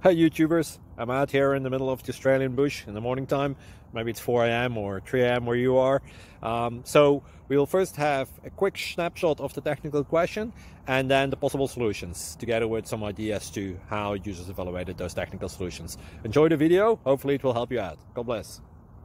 Hi YouTubers, I'm out here in the middle of the Australian bush in the morning time. Maybe it's 4 a.m. or 3 a.m. where you are. So we'll first have a quick snapshot of the technical question and then the possible solutions, together with some ideas to how users evaluated those technical solutions. Enjoy the video, hopefully it will help you out. God bless.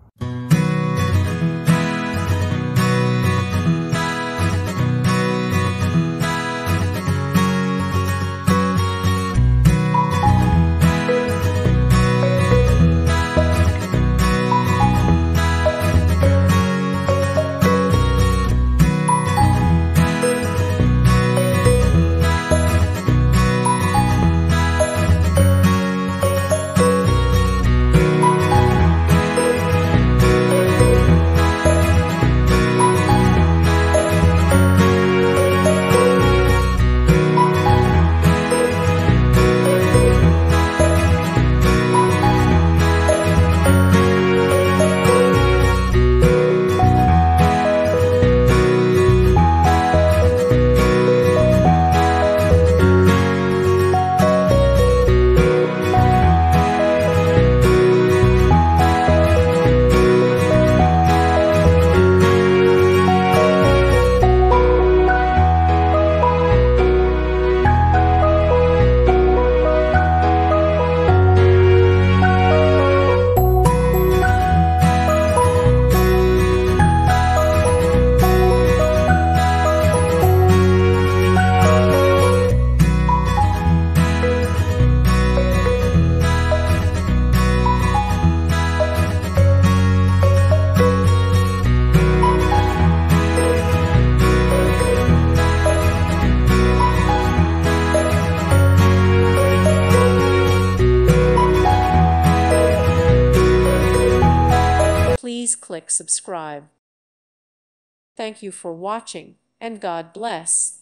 Please click subscribe. Thank you for watching, and God bless.